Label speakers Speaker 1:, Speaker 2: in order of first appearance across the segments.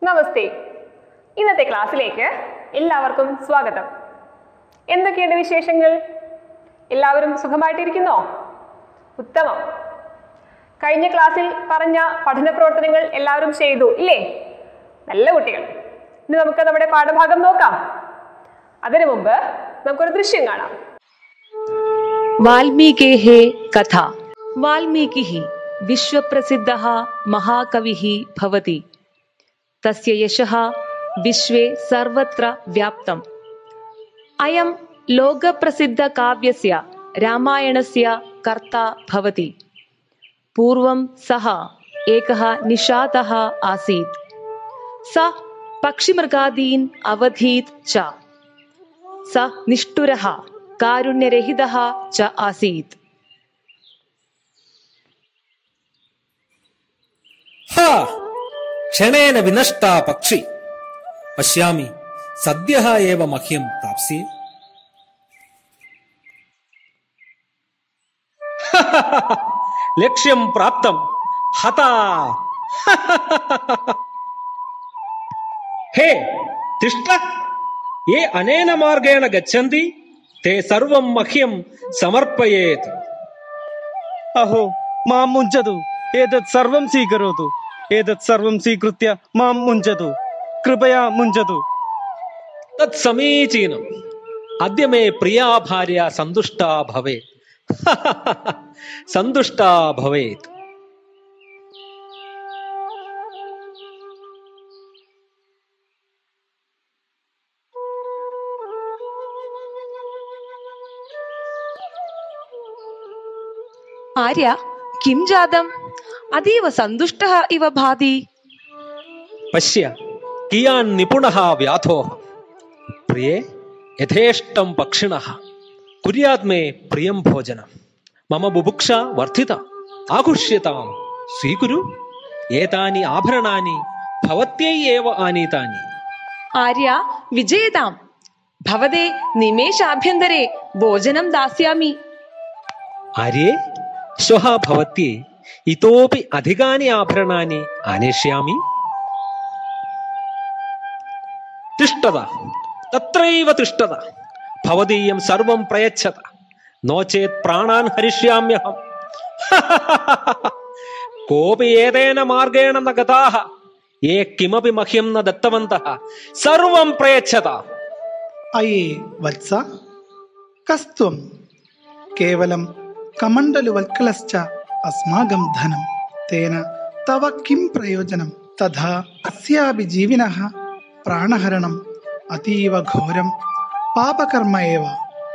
Speaker 1: നമസ്തേ. ഇന്നത്തെ ക്ലാസ്സിലേക്ക് എല്ലാവർക്കും സ്വാഗതം. എന്തൊക്കെയുണ്ട് വിശേഷങ്ങൾ? എല്ലാവരും സുഖമായിട്ടിരിക്കുന്നോ? ഉത്തമം. കഴിഞ്ഞ ക്ലാസ്സിൽ പറഞ്ഞ പഠന പ്രവർത്തനങ്ങൾ എല്ലാവരും ചെയ്തു ഇല്ലേ? നല്ല കുട്ടികൾ. ഇനി നമുക്ക് നമ്മുടെ പാഠഭാഗം നോക്കാം. അതിനു മുമ്പ് നമുക്കൊരു ദൃശ്യം കാണാം.
Speaker 2: വാൽമീകേഃ കഥ. വാൽമീകിഃ വിശ്വപ്രസിദ്ധഃ മഹാകവിഃ ഭവതി. തസ്യ യശഃ വിശ്വേ സർവത്ര വ്യാപ്തം. അയം ലോകപ്രസിദ്ധകാവ്യസ്യ രാമായണസ്യ കർത്താ ഭവതി. പൂർവം സഃ ഏകഃ നിഷാദഃ ആസീത്. സ പക്ഷിമൃഗാദീൻ അവധീത് ച. സ നിഷ്ഠുരഃ കാരുണ്യരഹിതഃ ച ആസീത്.
Speaker 3: ക്ഷണേന വിനഷ്ടാ പക്ഷി പശ്യാമി സദ്യഃ ഏവ മഹ്യം പ്രാപ്സ്യേ. ലക്ഷ്യം പ്രാപ്തം ഹതാ. ഹേ തിഷ്ഠ, യേ അനേന മാർഗേണ ഗച്ഛന്തി തേ സർവം മഹ്യം സമർപ്പയേത്.
Speaker 4: അഹോ മാം മുഞ്ചതു, ഏതത് സർവം സ്വീകരോതു. ഏതത് സർവം സ്വീകൃത്യ മാം മുഞ്ചതു, കൃപയാ മുഞ്ചതു.
Speaker 3: തത് സമീചീനം. അദ്യ മേ പ്രിയാ ഭാര്യ സന്തുഷ്ടാ ഭവേത്. സന്തുഷ്ടാ ഭവേത്.
Speaker 2: ആര്യ കിം ജാതം? അതീവ സന്തുഷ്ടഃ ഇവ ഭാതി.
Speaker 3: പശ്യ കിയാൻ നിപുണഃ വ്യാധോഃ. പ്രിയേ യഥേഷ്ടം പക്ഷിണഃ കുര്യാത് മേ പ്രിയം ഭോജനം. മമ ബുഭുക്ഷ വർദ്ധിത ആഘുഷ്യതാം സ്വീകുരു. ഏതാനി ആഭരണാനി ഭവത്യൈ ഏവ ആനീതാനി.
Speaker 2: ആര്യ വിജയതാം. ഭവതേ നിമേഷാഭ്യന്തരേ ഭോജനം ദാസ്യാമി.
Speaker 3: ആര്യേ ശ്വഃ ഭവത്യേ ഇതോപി അധികാനി ആഭരണാനി ആനേഷ്യാമി. തിഷ്ഠത തത്രൈവ തിഷ്ഠത. ഭവതീയം സർവം പ്രയച്ഛത. നോ ചേത് പ്രാണാൻ ഹരിഷ്യാമ്യഹം. കോപി ഏതേന മാർഗേണ ന ഗതാഃ യേ കിമപി മഹ്യം ന ദത്തവന്തഃ സർവം പ്രയച്ഛത.
Speaker 5: അയേ വത്സ, കസ്ത്വം കേവലം കമണ്ഡലുവൽക്കലശ്ച അസ്മാകം ധനം. തേന തവ കിം പ്രയോജനം? തഥാ അസ്യാപി ജീവിനഃ പ്രാണഹരണം അതീവ ഘോരം പാപകർമ്മ ഏവ.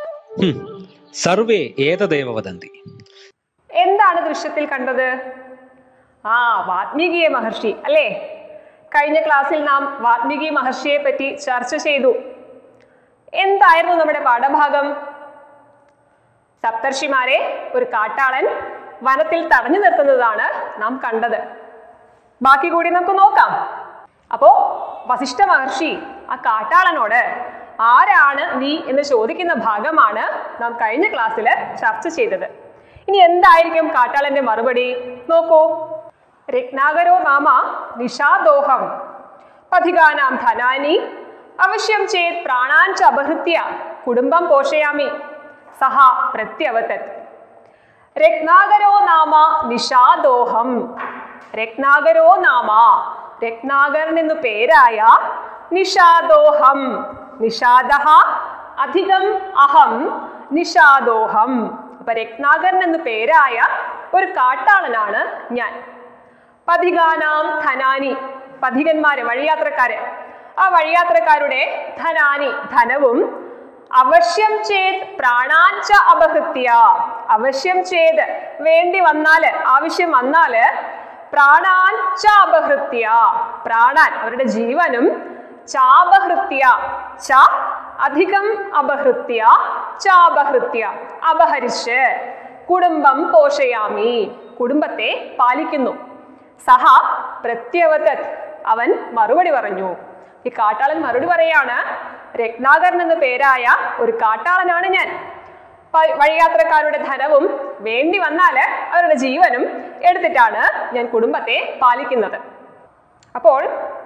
Speaker 3: സർവേ ഏതദേവ വദന്തി.
Speaker 1: എന്താണ് ദൃശ്യത്തിൽ കണ്ടത്? വാൽമീകി മഹർഷി അല്ലേ? കഴിഞ്ഞ ക്ലാസ്സിൽ നാം വാൽമീകി മഹർഷിയെ പറ്റി ചർച്ച ചെയ്തു. എന്തായിരുന്നു നമ്മുടെ പാഠഭാഗം? സപ്തർഷിമാരെ ഒരു കാട്ടാളൻ വനത്തിൽ തടഞ്ഞു നിർത്തുന്നതാണ് നാം കണ്ടത്. ബാക്കി കൂടി നമുക്ക് നോക്കാം. അപ്പോ വസിഷ്ഠ മഹർഷി ആ കാട്ടാളനോട് ആരാണ് നീ എന്ന് ചോദിക്കുന്ന ഭാഗമാണ് നാം കഴിഞ്ഞ ക്ലാസ്സിൽ ചർച്ച ചെയ്തത്. ഇനി എന്തായിരിക്കും കാട്ടാളന്റെ മറുപടി? നോക്കൂ. രത്നാകരോ നാമ നിഷാദോഹം പഥികാനാം ധനാനി അവശ്യം ചേത് പ്രാണാൻ ച അപഹൃത്യ കുടുംബം പോഷയാമി. സഹ പ്രത്യവതത്. രത്നാകരോ നാമ നിഷാദോഹം. രത്നാകരോ നാമ, രത്നാകരൻ എന്നു പേരായ, നിഷാദോഹം, നിഷാദഃ അധികം അഹം നിഷാദോഹം. അപ്പൊ രത്നാകരൻ എന്നു പേരായ ഒരു കാട്ടാളനാണ് ഞാൻ. പഥികാനാം ധനാനി, പഥികന്മാര് വഴിയാത്രക്കാര്, ആ വഴിയാത്രക്കാരുടെ ധനാനി ധനവും, അവശ്യം ചേത് പ്രാണാൻ ച അപഹൃത്യ, അവശ്യം ചേത് വേണ്ടി വന്നാല്, ആവശ്യം വന്നാല്, പ്രാണാൻ ച അപഹൃത്യ, പ്രാണാൻ അവരുടെ ജീവനും, ചാപഹൃത്യ ച അധികം അപഹൃത്യ ചാപഹൃത്യ അപഹരിച്ച്, കുടുംബം പോഷയാമി കുടുംബത്തെ പാലിക്കുന്നു. സഹ പ്രത്യവതത് അവൻ മറുപടി പറഞ്ഞു. ഈ കാട്ടാളൻ മറുപടി പറയാണ്, രത്നാകരൻ എന്ന പേരായ ഒരു കാട്ടാളനാണ് ഞാൻ. വഴിയാത്രക്കാരുടെ ധനവും വേണ്ടി വന്നാല് അവരുടെ ജീവനും എടുത്തിട്ടാണ് ഞാൻ കുടുംബത്തെ പാലിക്കുന്നത്. അപ്പോൾ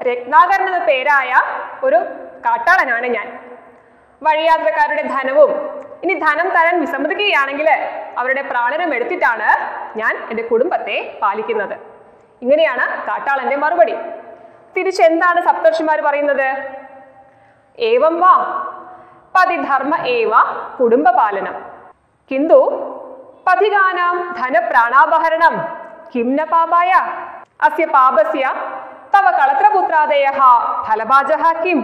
Speaker 1: രത്നാകരൻ എന്ന പേരായ ഒരു കാട്ടാളനാണ് ഞാൻ. വഴിയാത്രക്കാരുടെ ധനവും ഇനി ധനം തരാൻ വിസമ്മതിക്കുകയാണെങ്കിൽ അവരുടെ പ്രാണനും എടുത്തിട്ടാണ് ഞാൻ എൻ്റെ കുടുംബത്തെ പാലിക്കുന്നത്. ഇങ്ങനെയാണ് കാട്ടാളന്റെ മറുപടി. തിരിച്ചെന്താണ് സപ്തർഷിമാർ പറയുന്നത്? ഏവം വാ പതിധർമ്മ ഏവ കുടുംബപാലനം കിന്തു പതികാനാം ധനപ്രാണാപഹരണം കിം ന പാപായ അസ്യ പാപസ്യ തവ കളത്രപുത്രാദയഃ ഫലഭാജഃ കിം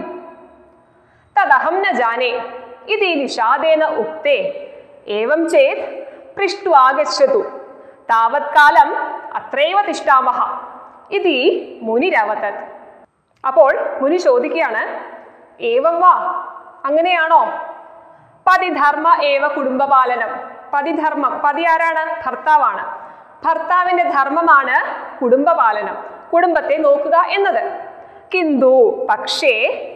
Speaker 1: തദഹം ന ജാനേ ഇതി നിഷാദേന ഉക്തേ ഏവം ചേത് പൃഷ്ട്വാഗച്ഛതു താവത് കാലം അത്രൈവ തിഷ്ഠാമഹ ഇതി മുനിരവതത്. അപ്പോൾ മുനി ചോദിക്കുകയാണ്, ഏവം വാ, അങ്ങനെയാണോ? പതിധർമ്മ ഏവ കുടുംബപാലനം. പതിധർമ്മം, പതി ആരാണ്? ഭർത്താവാണ്. ഭർത്താവിന്റെ ധർമ്മമാണ് കുടുംബപാലനം, കുടുംബത്തെ നോക്കുക എന്നത്. കിന്തു പക്ഷേ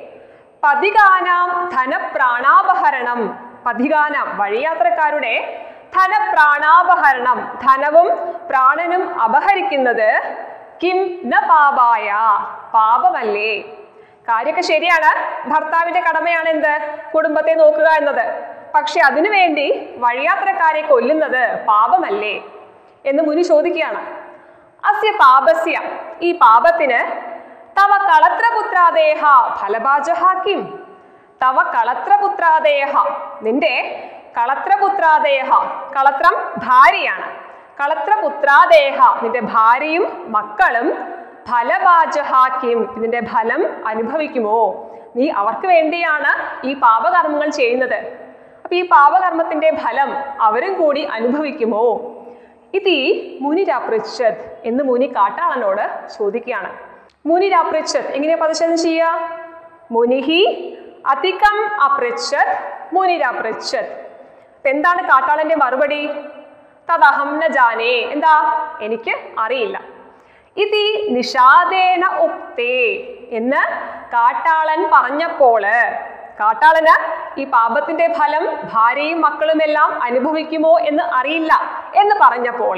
Speaker 1: പതികാനാം ധനപ്രാണാപഹരണം, പതികാനാം വഴിയാത്രക്കാരുടെ ധനപ്രാണാപഹരണം, ധനവും പ്രാണനും അപഹരിക്കുന്നത് കിം ന പാപായ, പാപമല്ലേ? കാര്യമൊക്കെ ശരിയാണ്, ഭർത്താവിന്റെ കടമയാണ് എന്ത്? കുടുംബത്തെ നോക്കുക എന്നത്. പക്ഷെ അതിനുവേണ്ടി വഴിയാത്രക്കാരെ കൊല്ലുന്നത് പാപമല്ലേ എന്ന് മുനി ചോദിക്കുകയാണ്. അസ്യ പാപസ്യ, ഈ പാപത്തിന് തവ കളത്രപുത്രാദേഹ ഫലഭാജഃ കിം? തവ കളത്രപുത്രാദേഹ, നിന്റെ കളത്രപുത്രാദേഹ, കളത്രം ഭാര്യയാണ്, കളത്രപുത്രാദേഹ നിന്റെ ഭാര്യയും മക്കളും ഫലഭാജഃ കിം, ഇതിന്റെ ഫലം അനുഭവിക്കുമോ? നീ അവർക്ക് വേണ്ടിയാണ് ഈ പാപകർമ്മങ്ങൾ ചെയ്യുന്നത്. അപ്പൊ ഈ പാപകർമ്മത്തിന്റെ ഫലം അവരും കൂടി അനുഭവിക്കുമോ? ഇതി മുനിരാപൃച്ഛത് എന്ന് മുനി കാട്ടാളനോട് ചോദിക്കുകയാണ്. മുനിരാപൃച്ഛത് എങ്ങനെയാ പദച്ഛേദം ചെയ്യുക? മുനിഹി അധികം അപൃച്ഛത് മുനിരാപൃച്ഛത്. എന്താണ് കാട്ടാളന്റെ മറുപടി? തദഹം ന ജാനേ, എന്താ? എനിക്ക് അറിയില്ല. ഇതി നിഷാദേന ഉക്തേ എന്ന് കാട്ടാളൻ പറഞ്ഞപ്പോൾ, കാട്ടാളന് ഈ പാപത്തിന്റെ ഫലം ഭാര്യയും മക്കളും എല്ലാം അനുഭവിക്കുമോ എന്ന് അറിയില്ല എന്ന് പറഞ്ഞപ്പോൾ,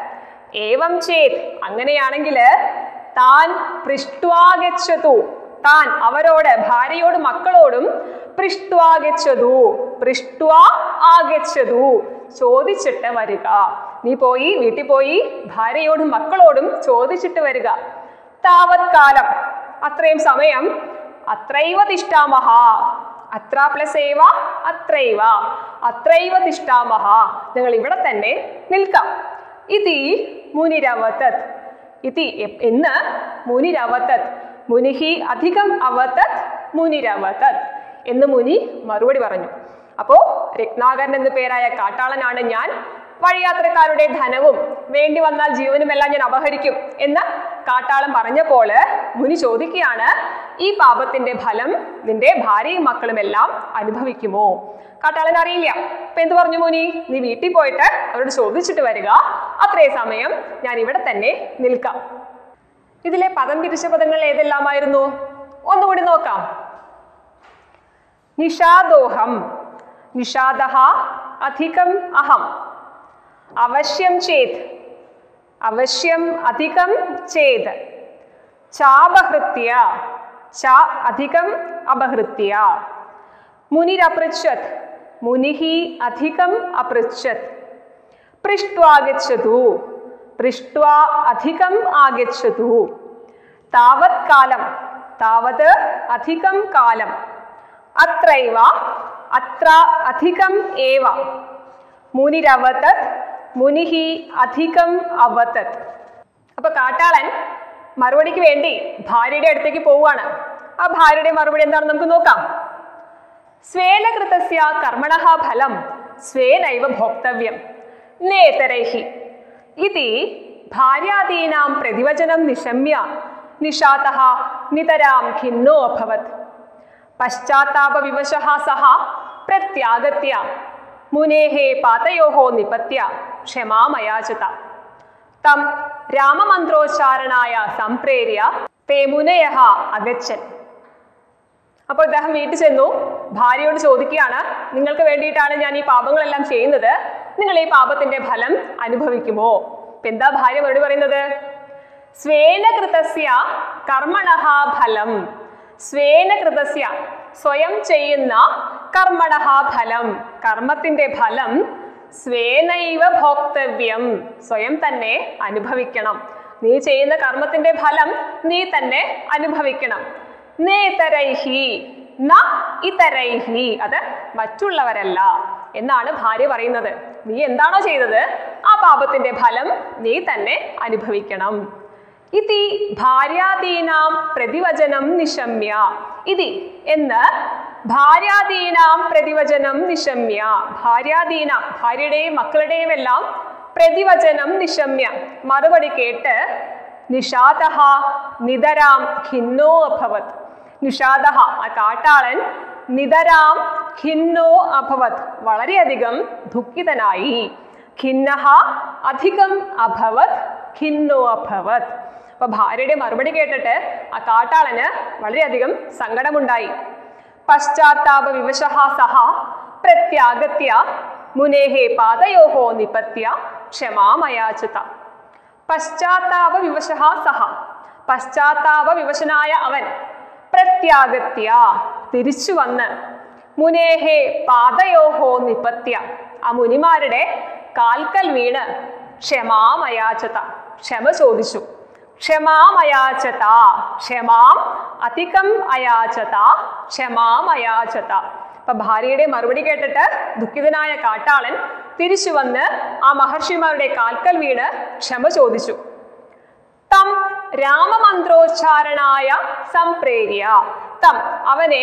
Speaker 1: ഏവം ചേത് അങ്ങനെയാണെങ്കിൽ താൻ പൃഷ്ട്വാഗച്ഛതു, താൻ അവരോട് ഭാര്യയോടും മക്കളോടും പൃഷ്ട്വാഗച്ഛതു, പൃഷ്ട്വാ ആഗച്ഛതു ചോദിച്ചിട്ട് വരിക. നീ പോയി വീട്ടിൽ പോയി ഭാര്യയോടും മക്കളോടും ചോദിച്ചിട്ട് വരിക. താവത് കാലം, അത്രയും സമയം, അത്രൈവ തിഷ്ഠാമഹ, അത്ര പ്ലസ് ഏവ അത്രൈവ, അത്രൈവ തിഷ്ഠാമഹ, നിങ്ങൾ ഇവിടെ തന്നെ നിൽക്കാം. ഇതി മുനിരവതത്, ഇതി എന്ന് മുനിരവതത്, മുനിഹി അധികം അവതത് മുനിരവതത് എന്ന് മുനി മറുപടി പറഞ്ഞു. അപ്പോ രത്നാകരൻ എന്ന പേരായ കാട്ടാളനാണ് ഞാൻ, വഴിയാത്രക്കാരുടെ ധനവും വേണ്ടി വന്നാൽ ജീവനുമെല്ലാം ഞാൻ അപഹരിക്കും എന്ന് കാട്ടാളൻ പറഞ്ഞപ്പോൾ മുനി ചോദിക്കുകയാണ്, ഈ പാപത്തിന്റെ ഫലം നിന്റെ ഭാര്യയും മക്കളും എല്ലാം അനുഭവിക്കുമോ? കാട്ടാളൻ അറിയില്ല. അപ്പൊ എന്ത് പറഞ്ഞു മുനി? നീ വീട്ടിൽ പോയിട്ട് അവരോട് ചോദിച്ചിട്ട് വരിക, അത്രേ സമയം ഞാൻ ഇവിടെ തന്നെ നിൽക്കാം. ഇതിലെ പദം പിരിച്ച പദങ്ങൾ ഏതെല്ലാമായിരുന്നു? ഒന്നുകൂടി നോക്കാം. നിഷാദോഹം, നിഷാദഃ അധികം അഹം, അവശ്യം ചേത്, അവശ്യം അധികം ചേത്, ചാപഹൃത്യ, ച അധികം അപഹൃത്യ, മുനിരപൃച്ഛത്, മുനിഹി അധികം അപൃച്ഛത്, പൃഷ്ട്വാഗച്ഛതു, പൃഷ്ട്വാ അധികം ആഗച്ഛതു, താവത് കാലം, താവത് അധികം കാലം, അത്രൈവ, അത്ര അധികം ഏവ, മുനിരവതത്, മുനിഹി അധികം അവതത്. അപ്പൊ കാട്ടാളൻ മറുപടിക്ക് വേണ്ടി ഭാര്യയുടെ അടുത്തേക്ക് പോവുകയാണ്. ആ ഭാര്യയുടെ മറുപടി എന്താണെന്ന് നമുക്ക് നോക്കാം. സ്വേന കൃതസ്യ കർമ്മണഃ ഫലം സ്വേനൈവ ഭോക്തവ്യം നേതരൈഹി ഇതി ഭാര്യാദീനാം പ്രതിവചനം നിശമ്യ നിഷാതഃ നിതരാം ഖിന്നോ അഭവത്. പശ്ചാത്താപവിവശഃ സഹ പ്രത്യാഗത്യ മുനേഹ പാതയോഹ നിപത്യ ക്ഷമാമയാചത. തം രാമമന്ത്രോച്ചാരണായ സംപ്രേര്യ തേ മുനയഃ അഗച്ഛൻ. അപ്പോൾ ഇദ്ദേഹം വീട്ടിൽ ചെന്നു ഭാര്യയോട് ചോദിക്കുകയാണ്, നിങ്ങൾക്ക് വേണ്ടിയിട്ടാണ് ഞാൻ ഈ പാപങ്ങളെല്ലാം ചെയ്യുന്നത്, നിങ്ങൾ ഈ പാപത്തിന്റെ ഫലം അനുഭവിക്കുമോ? എന്താ ഭാര്യ മറുപടി പറയുന്നത്? സ്വേന കൃതസ്യ കർമ്മണഃ ഫലം. സ്വേന കൃതസ്യ സ്വയം ചെയ്യുന്ന കർമ്മണഃ ഫലം, കർമ്മത്തിന്റെ ഫലം സ്വേനൈവ ഭോക്തവ്യം, സ്വയം തന്നെ അനുഭവിക്കണം. നീ ചെയ്യുന്ന കർമ്മത്തിന്റെ ഫലം നീ തന്നെ അനുഭവിക്കണം. നേതരൈഹി ന ഇതരൈഹി, അത് മറ്റുള്ളവരല്ല എന്നാണ് ഭാര്യ പറയുന്നത്. നീ എന്താണോ ചെയ്തത് ആ പാപത്തിന്റെ ഫലം നീ തന്നെ അനുഭവിക്കണം. ഇതി ഭാര്യാദീനാം പ്രതിവചനം നിശമ്യ. ഇതി എന്ന് ഭാര്യാദീനാം പ്രതിവചനം നിശമ്യ, ഭാര്യാദീന ഭാര്യയുടെയും മക്കളുടെയും എല്ലാം പ്രതിവചനം നിശമ്യ മറുപടി കേട്ട് നിഷാദഃ നിതരാം ഖിന്നോ അഭവത്. നിഷാദഃ ആ കാട്ടാളൻ നിതരാം ഖിന്നോ അഭവത് വളരെയധികം ദുഃഖിതനായി. ഖിന്നഃ അധികം അഭവത് ഖിന്നോ അഭവത്. അപ്പൊ ഭാര്യയുടെ മറുപടി കേട്ടിട്ട് ആ കാട്ടാളന് വളരെയധികം സങ്കടമുണ്ടായി. പശ്ചാത്താപ വിവശഃ സഹ പ്രത്യാഗത്യ മുനേഹേ പാദയോഹോ നിപത്യ ക്ഷമാമയാചത. പശ്ചാത്താപ വിവശഃ സഹ, പശ്ചാത്താപ വിവശനായ അവൻ പ്രത്യാഗത്യ തിരിച്ചു വന്ന് മുനേഹേ പാദയോഹോ നിപത്യ ആ മുനിമാരുടെ കാൽക്കൽ വീണ് ക്ഷമാമയാചത ക്ഷമ ചോദിച്ചു. ക്ഷമാമയാചത ക്ഷമാം അധികം അയാചത ക്ഷമാമയാചത. അപ്പൊ ഭാര്യയുടെ മറുപടി കേട്ടിട്ട് ദുഃഖിതനായ കാട്ടാളൻ തിരിച്ചു വന്ന് ആ മഹർഷിമാരുടെ കാൽക്കൽ വീണ് ക്ഷമ ചോദിച്ചു. തം രാമമന്ത്രോച്ചാരണായ സംപ്രേര്യ, തം അവനെ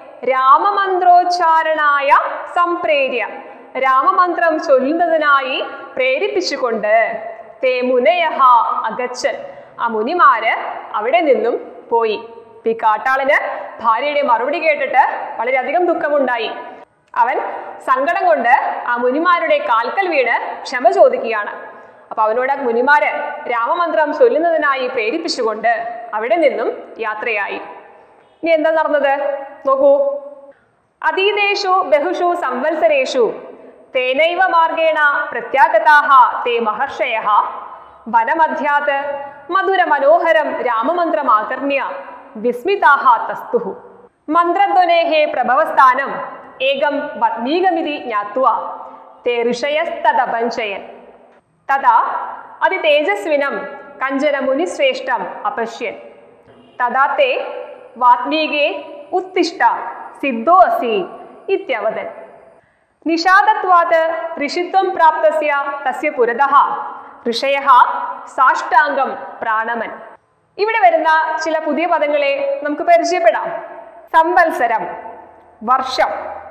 Speaker 1: രാമമന്ത്രോച്ചാരണായ സംപ്രേര്യ രാമമന്ത്രം ചൊല്ലുന്നതിനായി പ്രേരിപ്പിച്ചുകൊണ്ട് തേ മുനയഃ അഗച്ഛൻ ആ മുനിമാര് അവിടെ നിന്നും പോയി. ഈ കാട്ടാളന് ഭാര്യയുടെ മറുപടി കേട്ടിട്ട് വളരെയധികം ദുഃഖമുണ്ടായി. അവൻ സങ്കടം കൊണ്ട് ആ മുനിമാരുടെ കാൽക്കൽ വീണ് ക്ഷമ ചോദിക്കുകയാണ്. അപ്പൊ അവനോട് മുനിമാര് രാമമന്ത്രം ചൊല്ലുന്നതിനായി പ്രേരിപ്പിച്ചുകൊണ്ട് അവിടെ നിന്നും യാത്രയായി. ഇനി എന്താ നടന്നത് നോക്കൂ. അതീതേഷു ബഹുഷു സംവത്സരേഷു തേനൈവ മാർഗേണ പ്രത്യാഗതാഃ തേ മഹർഷയഃ വനമധ്യാത് മധുരമനോഹരം രാമമന്ത്രമാകർണ്യ വിസ്മിതാഃ തസ്തുഃ. മന്ത്രധ്വനേഃ പ്രഭവസ്ഥാനം ഏകം വത്മീകമിതി ജ്ഞാത്വാ തേ ഋഷയസ്തദപഞ്ചയൻ. തഥാ അതിതേജസ്വിനം കഞ്ചന മുനിശ്രേഷ്ഠം അപശ്യൻ. തഥാ തേ വാത്മീകേ ഉത്തിഷ്ഠ സിദ്ധോ അസി ഇത്യവദൻ. നിഷാദത്വാത് ഋഷിത്വം പ്രാപ്തസ്യ തസ്യ പുരതഃ ഋഷയഃ സാഷ്ടാംഗം പ്രാണമൻ. ഇവിടെ വരുന്ന ചില പുതിയ പദങ്ങളെ നമുക്ക് പരിചയപ്പെടാം. സംവത്സരം വർഷം,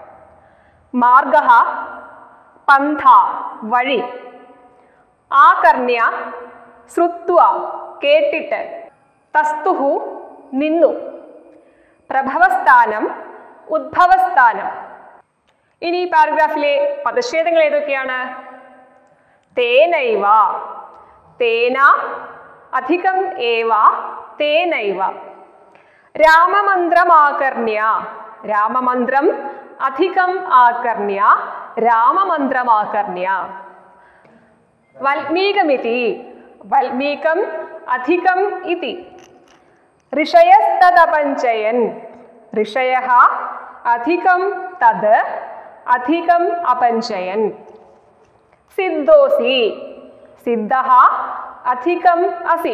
Speaker 1: മാർഗഃ പന്ഥ വഴി, ആകർണ്യ ശ്രുത്വ കേട്ടിട്ട്, തസ്തുഹു നിന്നു, പ്രഭവസ്ഥാനം ഉദ്ഭവസ്ഥാനം. ഇനി ഈ പാരഗ്രാഫിലെ പദച്ഛേദങ്ങൾ ഏതൊക്കെയാണ്? തേനൈവ, തേന അധികം ഏവ തേനൈവ. രാമമന്ത്രമാകർണ്യ, രാമമന്ത്രം അധികം ആകർണ്യ രാമമന്ത്രമാകർണ്യ. വൽമീകമിതി, വൽമീകം അധികം ഇതി. ഋഷയസ്തദപഞ്ചയൻ, ഋഷയഃ അധികം തത് അധികം അപഞ്ചയൻ. സിദ്ധോസി, സിദ്ധഃ അധികം അസി.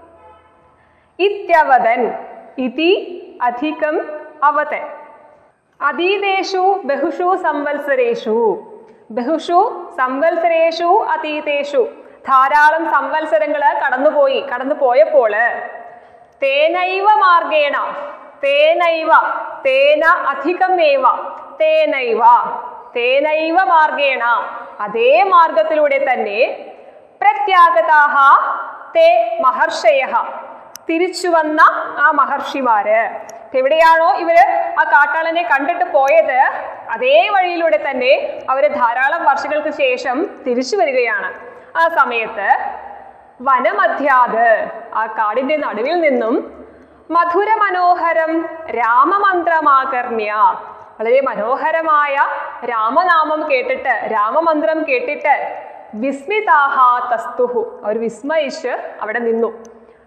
Speaker 1: ഇത്യവദൻ, ഇതി അധികം അവതൻ. അതീതേഷു ബഹുഷു സംവത്സരേഷു, ബഹുഷു സംവത്സരേഷു അതീതേഷു ധാരാളം സംവത്സരങ്ങൾ കടന്നുപോയപ്പോൾ തേനൈവ മാർഗേണ, തേനൈവ തേന അധികമേവ തേനൈവ, തേനൈവ മാർഗേണ അതേ മാർഗത്തിലൂടെ തന്നെ പ്രത്യാഗതാഃ തേ മഹർഷയഃ തിരിച്ചു വന്ന ആ മഹർഷിമാര്. എവിടെയാണോ ഇവര് ആ കാട്ടാളനെ കണ്ടിട്ട് പോയത് അതേ വഴിയിലൂടെ തന്നെ അവര് ധാരാളം വർഷങ്ങൾക്ക് ശേഷം തിരിച്ചു വരികയാണ്. ആ സമയത്ത് വനമധ്യാത് ആ കാടിന്റെ നടുവിൽ നിന്നും മധുര മനോഹരം രാമമന്ത്രമാകർണ്യ വളരെ മനോഹരമായ രാമനാമം കേട്ടിട്ട്, രാമമന്ത്രം കേട്ടിട്ട് വിസ്മിതാഃ തസ്തുഹു അവർ വിസ്മയിച്ച് അവിടെ നിന്നു.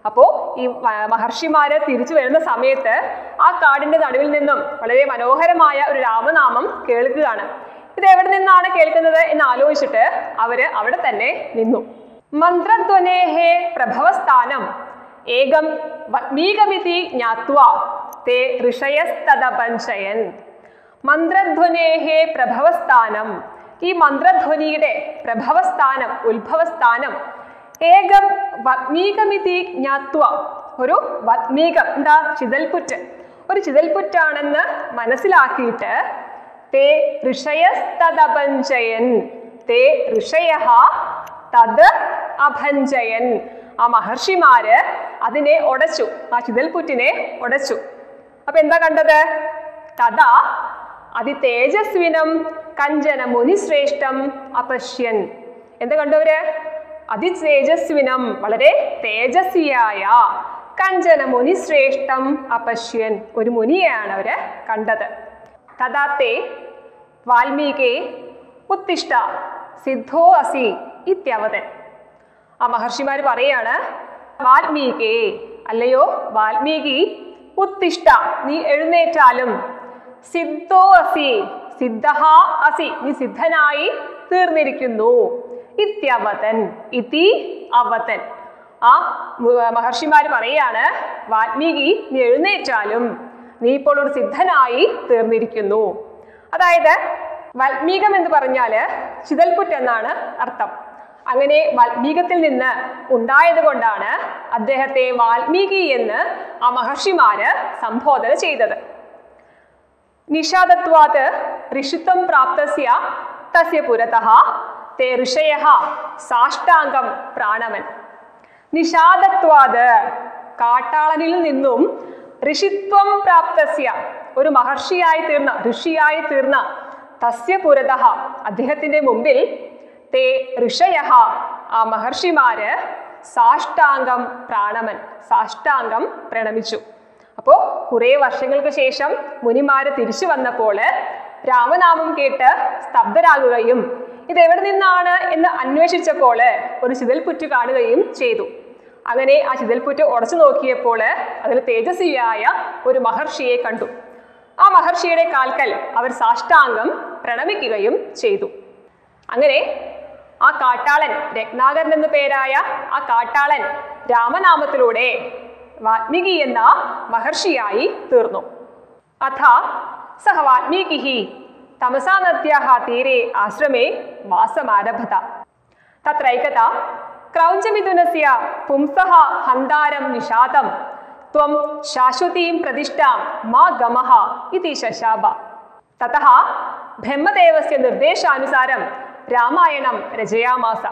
Speaker 1: അപ്പോ ഈ മഹർഷിമാര് തിരിച്ചു വരുന്ന സമയത്ത് ആ കാടിന്റെ നടുവിൽ നിന്നും വളരെ മനോഹരമായ ഒരു രാമനാമം കേൾക്കുകയാണ്. ഇത് എവിടെ നിന്നാണ് കേൾക്കുന്നത് എന്ന് ആലോചിച്ചിട്ട് അവര് അവിടെ തന്നെ നിന്നു. മന്ത്രധ്വനേഹേ പ്രഭവസ്ഥാനം ഏകം വത്മീകമിതി ജ്ഞാത്വാ തേ ഋഷയസ്തദപഞ്ചയൻ. മന്ത്രധ്വനേഹേ പ്രഭവസ്ഥാനം, ഈ മന്ത്രധ്വനിയുടെ പ്രഭവസ്ഥാനം, ഉത്ഭവസ്ഥാനം ഏകം വത്മീകമിതി ജ്ഞാത്വാ, ഒരു വത്മീകം എന്താ, ചിതൽപുറ്റ്, ഒരു ചിതൽപുറ്റാണെന്ന് മനസ്സിലാക്കിയിട്ട് തേ ഋഷയസ്തദപഞ്ചയൻ, തേ ഋഷയഃ തദ് അഭഞ്ജയൻ, ആ മഹർഷിമാര് അതിനെ ഉടച്ചു, ആ ചിതൽപുറ്റിനെ ഉടച്ചു. അപ്പൊ എന്താ കണ്ടത്? തഥാ അതിതേജസ്വിനം കഞ്ചന മുനിശ്രേഷ്ഠം അപശ്യൻ. എന്താ കണ്ടവര്? അതിതേജസ്വിനം, വളരെ തേജസ്വിയായ കഞ്ചന മുനിശ്രേഷ്ഠം അപശ്യൻ, ഒരു മുനിയെയാണ് അവര് കണ്ടത്. തഥാത്തെ വാൽമീകി ഉത്തിഷ്ഠ സിദ്ധോ അസി ഇത്യവതൻ. ആ മഹർഷിമാര് പറയാണ്, വാൽമീകി, അല്ലയോ വാൽമീകി, ഉത്തിഷ്ഠ, നീ എഴുന്നേറ്റാലും, സിദ്ധോ അസി, സിദ്ധഹ അസി, നീ സിദ്ധനായി തീർന്നിരിക്കുന്നു, ഇത്യവതൻ, ഇതി അവതൻ. ആ മഹർഷിമാര് പറയാണ്, വാൽമീകി നീ എഴുന്നേറ്റാലും നീ ഇപ്പോൾ ഒരു സിദ്ധനായി തീർന്നിരിക്കുന്നു. അതായത് വാൽമീകം എന്ന് പറഞ്ഞാല് ചിതൽപുറ്റ് എന്നാണ് അർത്ഥം. അങ്ങനെ വാൽമീകത്തിൽ നിന്ന് ഉണ്ടായത് കൊണ്ടാണ് അദ്ദേഹത്തെ വാൽമീകി എന്ന് ആ മഹർഷിമാര് സംബോധന ചെയ്തത്. നിഷാദത്വാത് ഋഷിത്വം പ്രാപ്തസ്യ തസ്യ പുരതഃ തേ ഋഷയഃ സാഷ്ടാംഗം പ്രണമൻ. നിഷാദത്വാത്, കാട്ടാളനിൽ നിന്നും ഋഷിത്വം പ്രാപ്തസ്യ, ഒരു മഹർഷിയായി തീർന്ന, ഋഷിയായി തീർന്ന, തസ്യ പുരതഃ, അദ്ദേഹത്തിന്റെ മുമ്പിൽ, തേ ഋഷയഃ, ആ മഹർഷിമാര് സാഷ്ടാംഗം പ്രണമൻ, സാഷ്ടാംഗം പ്രണമിച്ചു. അപ്പോ കുറെ വർഷങ്ങൾക്ക് ശേഷം മുനിമാര് തിരിച്ചു വന്നപ്പോൾ രാമനാമം കേട്ട് സ്തബ്ധരാകുകയും ഇതെവിടെ നിന്നാണ് എന്ന് അന്വേഷിച്ചപ്പോൾ ഒരു ചിതൽപുറ്റ് കാണുകയും ചെയ്തു. അങ്ങനെ ആ ചിതൽപുറ്റ് ഉടച്ചു നോക്കിയപ്പോൾ അതിൽ തേജസ്വിയായ ഒരു മഹർഷിയെ കണ്ടു. ആ മഹർഷിയുടെ കാൽക്കൽ അവർ സാഷ്ടാംഗം പ്രണമിക്കുകയും ചെയ്തു. അങ്ങനെ ആ കാട്ടാളൻ, രത്നാകരൻ എന്നു പേരായ ആ കാട്ടാളൻ രാമനാമത്തിലൂടെ വാൽമീകി എന്ന മഹർഷിയായി തീർന്നു. അഥ സഹ വാൽമീകി തമസാ നദ്യാഃ തീരെ ആശ്രമേ വാസമാരഭത. തത്രൈകതാ ക്രൗഞ്ചമിഥുനസ്യ പുംസഃ ഹന്താരം നിഷാദം ത്വം ശാശ്വതീം പ്രതിഷ്ഠാം മാ ഗമഃ ഇതി ശശാപ. തതഃ ബ്രഹ്മദേവസ്യ നിർദ്ദേശാനുസാരം രാമായണം രചയാമാസ.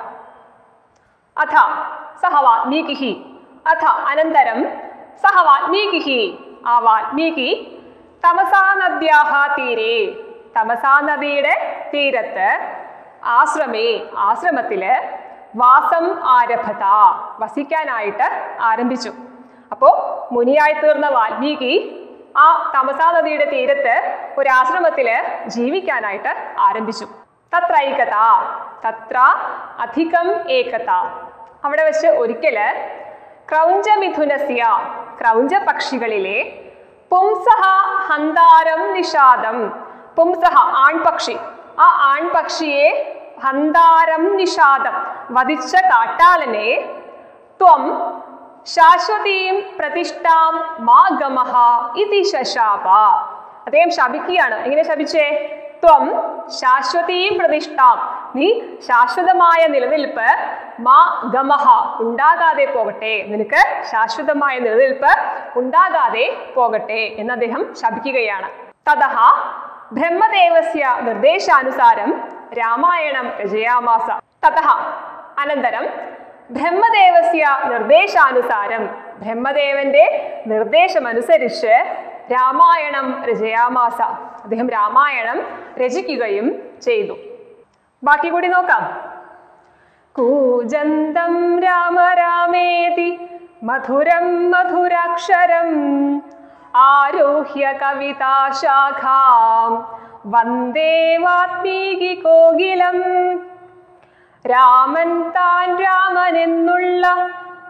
Speaker 1: അഥ സഹ വാൽമീകി, അഥ അനന്തരം സഹ വാൽമീകി, ആ വാൽമീകി തമസാ നദ്യാഃ തീരെ, തമസാ നദിയുടെ തീരത്ത്, ആശ്രമേ, ആശ്രമത്തില്, വാസം ആരഭത, വസിക്കാനായിട്ട് ആരംഭിച്ചു. അപ്പോ മുനിയായി തീർന്ന വാൽമീകി ആ തമസാ നദിയുടെ തീരത്ത് ഒരു ആശ്രമത്തില് ജീവിക്കാനായിട്ട് ആരംഭിച്ചു. തത്രൈകത, തത്ര അധികം ഏകത, അവിടെ വെച്ച് ഒരിക്കല് ക്രൗഞ്ചമിഥുനസ്യ, ക്രൗഞ്ച പക്ഷികളിലെ, പുംസഹ ഹന്താരം നിഷാദം, പുംസഹ ആൺപക്ഷി, ആ ആൺപക്ഷിയെ, ഹന്താരം നിഷാദം വധിച്ച കാട്ടാളനെ, ത്വം ശാശ്വതീം പ്രതിഷ്ഠാം മാ ഗമഃ ഇതി ശശാപ. അദ്ദേഹം ശപിക്കുകയാണ്. എങ്ങനെ ശപിച്ചേ? ത്വം ശാശ്വതീം പ്രതിഷ്ഠാം, നീ ശാശ്വതമായ നിലനിൽപ്പ്, മാ ഗമഃ ഉണ്ടാകാതെ പോകട്ടെ, നിനക്ക് ശാശ്വതമായ നിലനിൽപ്പ് ഉണ്ടാകാതെ പോകട്ടെ എന്ന് അദ്ദേഹം ശപിക്കുകയാണ്. തതഃ ബ്രഹ്മദേവസ്യ നിർദ്ദേശാനുസാരം രാമായണം രചയാമാസ. തതഃ അനന്തരം ബ്രഹ്മദേവസ്യ നിർദ്ദേശാനുസാരം, ബ്രഹ്മദേവന്റെ നിർദ്ദേശമനുസരിച്ച് രാമായണം രചയാമാസ, അദ്ദേഹം രാമായണം രചിക്കുകയും ചെയ്തു. ബാക്കി കൂടി നോക്കാം. കൂജന്തം രാമ രാമേതി മധുരം മധുരാക്ഷരം ആരോഹ്യ കവിതാശാഖാം വന്ദേ വാൽമീകി കോകിലം. രാമൻ താൻ രാമനെന്നുള്ള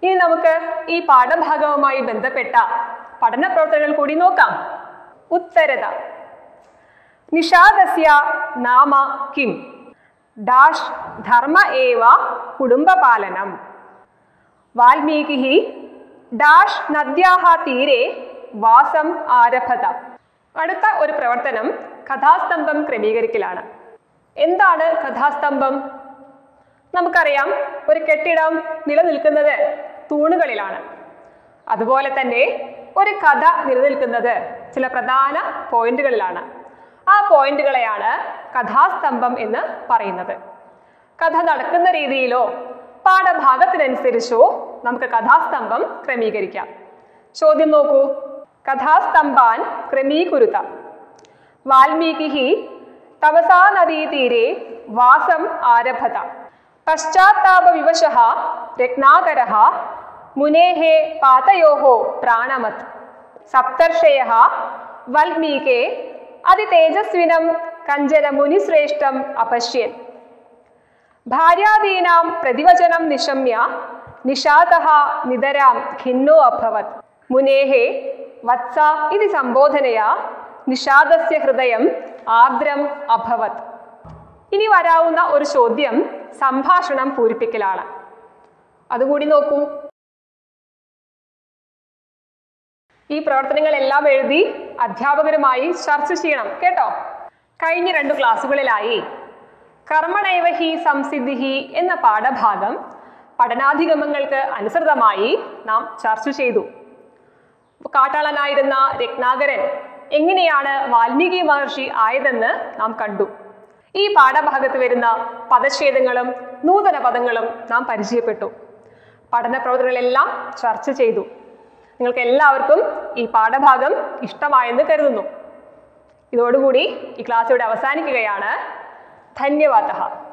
Speaker 1: ഇനി നമുക്ക് ഈ പാഠഭാഗവുമായി ബന്ധപ്പെട്ട പഠന പ്രവർത്തനങ്ങൾ കൂടി നോക്കാം. ഉത്തരത. നിഷാദസ്യ നാമ കിം? ഡാഷ് ധർമ്മ ഏവ കുടുംബപാലനം. വാൽമീകിഃ ഡാഷ് നദ്യാഹ തീരെ വാസം ആരഭത. അടുത്ത ഒരു പ്രവർത്തനം കഥാസ്തംഭം ക്രമീകരിക്കലാണ്. എന്താണ് കഥാസ്തംഭം? നമുക്കറിയാം, ഒരു കെട്ടിടം നിലനിൽക്കുന്നത് തൂണുകളിലാണ്. അതുപോലെ തന്നെ ഒരു കഥ നിലനിൽക്കുന്നത് ചില പ്രധാന പോയിന്റുകളിലാണ്. ആ പോയിന്റുകളെയാണ് കഥാസ്തംഭം എന്ന് പറയുന്നത്. കഥ നടക്കുന്ന രീതിയിലോ പാഠഭാഗത്തിനനുസരിച്ചോ നമുക്ക് കഥാസ്തംഭം ക്രമീകരിക്കാം. ചോദ്യം നോക്കൂ. കഥാസ്തംഭാൻ ക്രമീകുരുത. വാൽമീകിഃ തപസാ നദീതീരെ വാസം ആരഭത. പശ്ചാത്താപവിവശഃ രത്നാകരഃ മുനേഃ പാതയോഃ പ്രാണമത്. സപ്തർഷയഃ വാൽമീകേ അതിതേജസ്വിനം കഞ്ചന മുനിശ്രേഷ്ഠം അപശ്യൻ. ഭാര്യാദീനാം പ്രതിവചനം നിശമ്യ നിഷാദഃ നിതരാം ഖിന്നോ അഭവത്. മുനേഃ വത്സ ഇതി സംബോധനയാ നിഷാദസ്യ ഹൃദയം ആർദ്രം അഭവത്. ഇനി വരാവുന്ന ഒരു ചോദ്യം സംഭാഷണം പൂരിപ്പിക്കലാണ്. അതുകൂടി നോക്കൂ. ഈ പ്രവർത്തനങ്ങളെല്ലാം എഴുതി അധ്യാപകരുമായി ചർച്ച ചെയ്യണം കേട്ടോ. കഴിഞ്ഞ 2 ക്ലാസ്സുകളിലായി കർമ്മണൈവ ഹി സംസിദ്ധിഃ എന്ന പാഠഭാഗം പഠനാധിഗമങ്ങൾക്ക് അനുസൃതമായി നാം ചർച്ച ചെയ്തു. കാട്ടാളനായിരുന്ന രത്നാകരൻ എങ്ങനെയാണ് വാൽമീകി മഹർഷി ആയതെന്ന് നാം കണ്ടു. ഈ പാഠഭാഗത്ത് വരുന്ന പദച്ഛേദങ്ങളും നൂതന പദങ്ങളും നാം പരിചയപ്പെട്ടു. പഠന പ്രവർത്തനങ്ങളെല്ലാം ചർച്ച ചെയ്തു. നിങ്ങൾക്ക് എല്ലാവർക്കും ഈ പാഠഭാഗം ഇഷ്ടമായെന്ന് കരുതുന്നു. ഇതോടുകൂടി ഈ ക്ലാസ് ഇവിടെ അവസാനിക്കുകയാണ്. ധന്യവാദः.